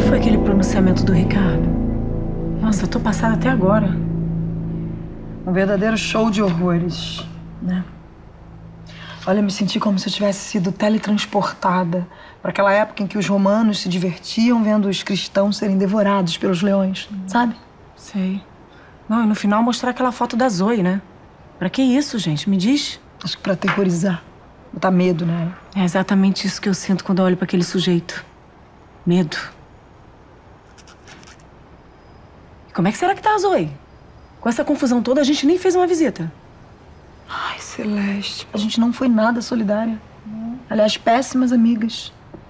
foi aquele pronunciamento do Ricardo? Nossa, eu tô passada até agora. Um verdadeiro show de horrores, né? Olha, eu me senti como se eu tivesse sido teletransportada para aquela época em que os romanos se divertiam vendo os cristãos serem devorados pelos leões, sabe? Sei. Não, e no final mostrar aquela foto da Zoe, né? Pra que isso, gente? Me diz. Acho que pra aterrorizar, botar medo nela. É exatamente isso que eu sinto quando eu olho pra aquele sujeito. Medo. E como é que será que tá a Zoe? Com essa confusão toda, a gente nem fez uma visita. Ai, Celeste, a gente não foi nada solidária. Aliás, péssimas amigas.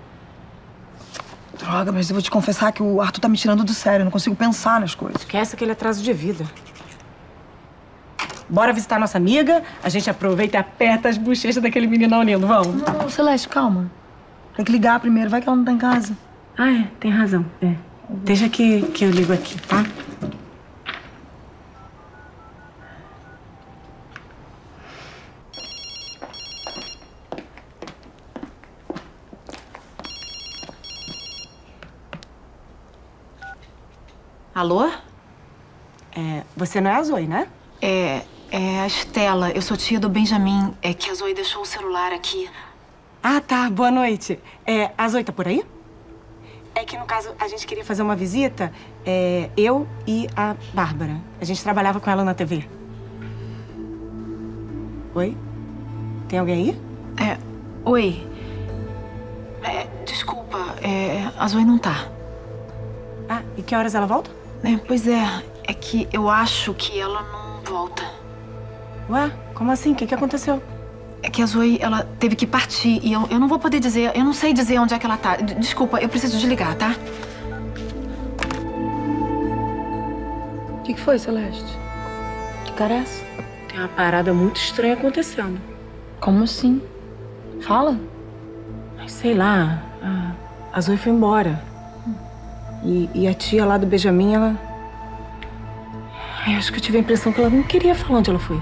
Droga, mas eu vou te confessar que o Arthur tá me tirando do sério. Eu não consigo pensar nas coisas. Esquece aquele atraso de vida. Bora visitar nossa amiga, a gente aproveita e aperta as bochechas daquele meninão lindo, vamos? Não, Celeste, calma. Tem que ligar primeiro, vai que ela não tá em casa. Ah, é, tem razão, é. Deixa que eu ligo aqui, tá? Alô? Você não é a Zoe, né? É a Estela. Eu sou tia do Benjamin. É que a Zoe deixou o celular aqui. Ah, tá. Boa noite. A Zoe tá por aí? É que, no caso, a gente queria fazer uma visita. Eu e a Bárbara. A gente trabalhava com ela na TV. Oi? Tem alguém aí? Oi. Desculpa. A Zoe não tá. Ah, e que horas ela volta? Pois é. É que eu acho que ela não volta. Ué, como assim? O que aconteceu? É que a Zoe, ela teve que partir e eu não vou poder dizer... Eu não sei dizer onde é que ela tá. Desculpa, eu preciso desligar, tá? O que foi, Celeste? Que cara é essa? Tem uma parada muito estranha acontecendo. Como assim? Fala. Mas sei lá, a Zoe foi embora. E a tia lá do Benjamin, ela... Eu acho que eu tive a impressão que ela não queria falar onde ela foi.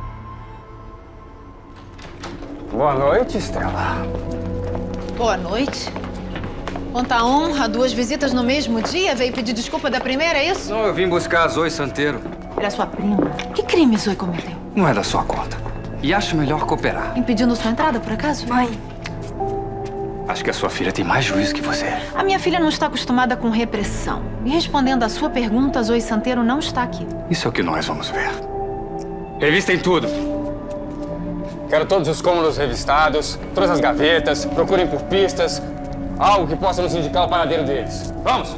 Boa noite, Estela. Boa noite. Quanta honra, 2 visitas no mesmo dia? Veio pedir desculpa da primeira, é isso? Não, eu vim buscar a Zoe Santeiro. Era sua prima. Que crime Zoe cometeu? Não é da sua conta. E acho melhor cooperar. Impedindo sua entrada, por acaso? Mãe. Acho que a sua filha tem mais juízo que você. A minha filha não está acostumada com repressão. E respondendo à sua pergunta, Zoe Santeiro não está aqui. Isso é o que nós vamos ver. Revistem tudo. Quero todos os cômodos revistados, todas as gavetas, procurem por pistas, algo que possa nos indicar o paradeiro deles. Vamos!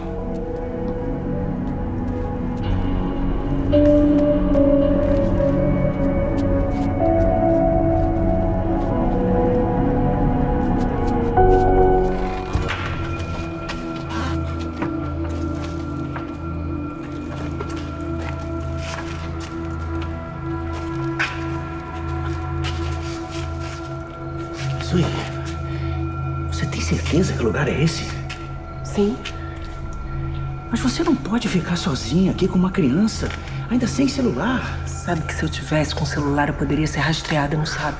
Zoe, você tem certeza que o lugar é esse? Sim. Mas você não pode ficar sozinha aqui com uma criança, ainda sem celular. Sabe que se eu tivesse com o celular eu poderia ser rastreada, não sabe?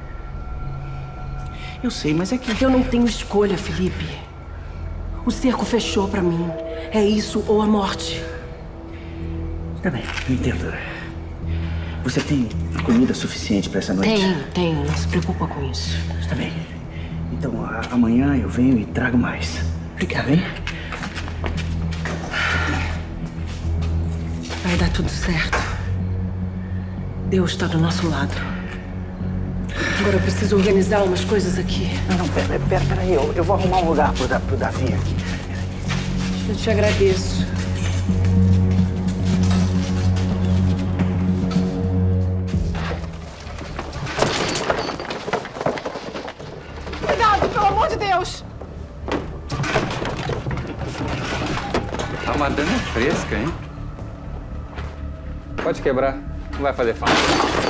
Eu sei, mas é que... Eu não tenho escolha, Felipe. O cerco fechou pra mim. É isso ou a morte. Tá bem, eu entendo. Você tem comida suficiente pra essa noite? Tenho. Não se preocupa com isso. Tá bem. Então, amanhã eu venho e trago mais. Obrigada. Tá bem? Vai dar tudo certo. Deus está do nosso lado. Agora eu preciso organizar umas coisas aqui. Não, peraí. Eu vou arrumar um lugar pro Davi aqui. Eu te agradeço. Cuidado, pelo amor de Deus! A madame é fresca, hein? Pode quebrar, não vai fazer falta.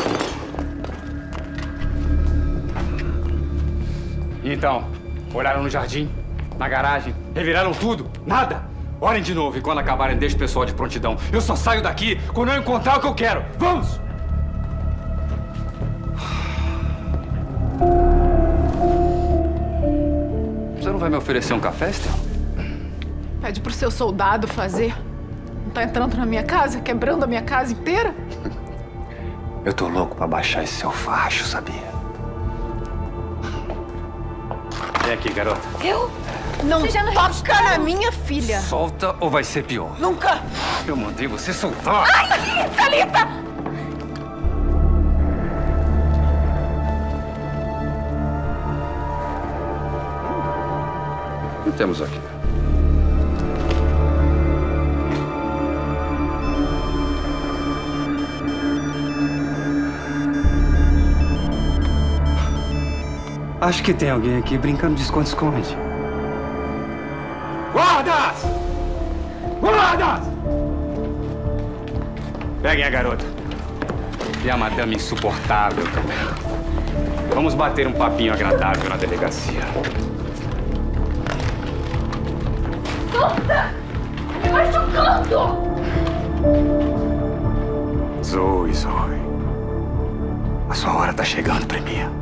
E então, olharam no jardim, na garagem, reviraram tudo? Nada? Olhem de novo e quando acabarem, deixe o pessoal de prontidão. Eu só saio daqui quando eu encontrar o que eu quero. Vamos! Você não vai me oferecer um café, Estela? Pede pro seu soldado fazer. Não tá entrando na minha casa, quebrando a minha casa inteira? Eu tô louco pra baixar esse seu facho, sabia? Vem aqui, garota. Eu? Não toca na minha filha. Solta ou vai ser pior. Nunca. Eu mandei você soltar. Ai, Thalita! O que temos aqui? Acho que tem alguém aqui brincando de esconde-esconde. Guardas! Guardas! Peguem a garota. E a madame insuportável também. Vamos bater um papinho agradável na delegacia. Solta! Me machucando! Zoe. A sua hora tá chegando, Premier.